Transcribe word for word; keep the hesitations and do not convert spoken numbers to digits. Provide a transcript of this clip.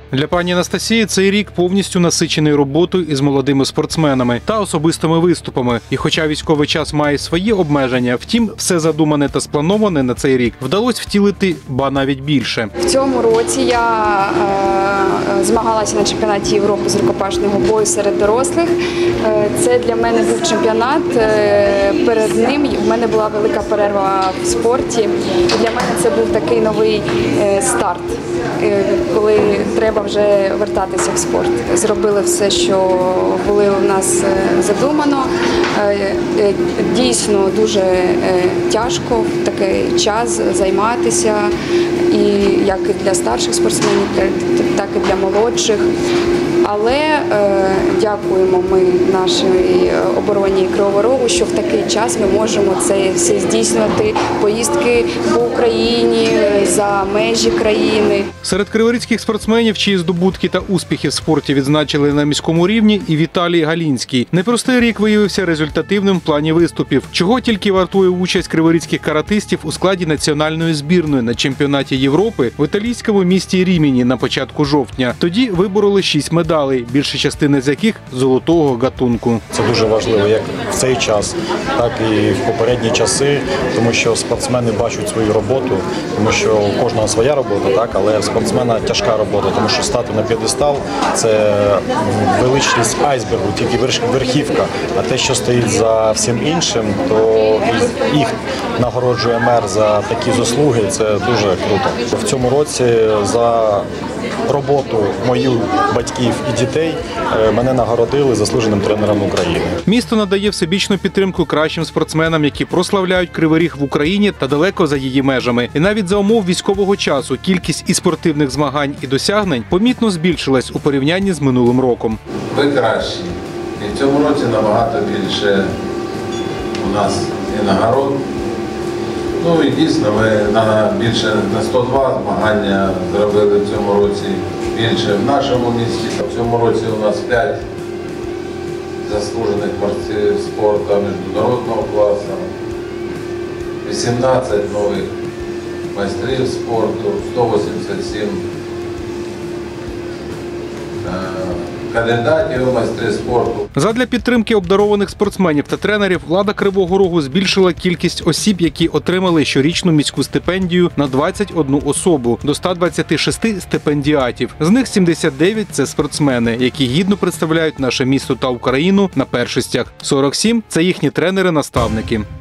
Для пані Анастасії цей рік повністю насичений роботою із молодими спортсменами та особистими виступами. І хоча військовий час має свої обмеження, втім, все задумане та сплановане на цей рік вдалося втілити, ба навіть більше. В цьому році я е, змагалася на чемпіонаті Європи з рукопашного бою серед дорослих. Е, це для мене був чемпіонат. Е, перед ним в мене була велика перерва в спорті. І для мене це був такий новий е, старт, е, коли треба вже вертатися в спорт. Зробили все, що було у нас задумано. Е, е, дійсно дуже е, тяжко в такий час займатися, і як і для старших спортсменів, так і для молодших. Але е, дякуємо ми нашій обороні Кривого Рогу, що в такий час ми можемо це все здійснювати, поїздки по Україні, за межі країни. Серед криворізьких спортсменів, чиї здобутки та успіхи в спорті відзначили на міському рівні, і Віталій Галінський. Непростий рік виявився результативним в плані виступів. Чого тільки вартує участь криворізьких каратистів у складі національної збірної на чемпіонаті Європи в італійському місті Ріміні на початку жовтня. Тоді вибороли шість медалей, більша частина з яких – золотого гатунку. Це дуже важливо як в цей час, так і в попередні часи, тому що спортсмени бачать свою роботу, тому що у кожного своя робота, так, але в спортсмена тяжка робота, тому що стати на п'єдестал – це величність айсбергу, тільки верхівка, а те, що стоїть за всім іншим, то їх нагороджує мер за такі заслуги, це дуже круто. В цьому році за роботу мою, батьків і дітей мене нагородили заслуженим тренером України. Місто надає всебічну підтримку кращим спортсменам, які прославляють Кривий Ріг в Україні та далеко за її межами. І навіть за умов військового часу кількість і спортивних змагань, і досягнень помітно збільшилась у порівнянні з минулим роком. Ви кращі. І в цьому році набагато більше у нас і нагород. Ну і дійсно ми на більше на сто два змагання зробили в цьому році більше в нашому місті. В цьому році у нас п'ять заслужених борців спорту міжнародного класу, вісімнадцять нових майстрів спорту, сто вісімдесят сім кандидатів у майстри спорту. Задля підтримки обдарованих спортсменів та тренерів влада Кривого Рогу збільшила кількість осіб, які отримали щорічну міську стипендію на двадцять одну особу до ста двадцяти шести стипендіатів. З них сімдесят дев'ять – це спортсмени, які гідно представляють наше місто та Україну на першостях. сорок сім – це їхні тренери-наставники.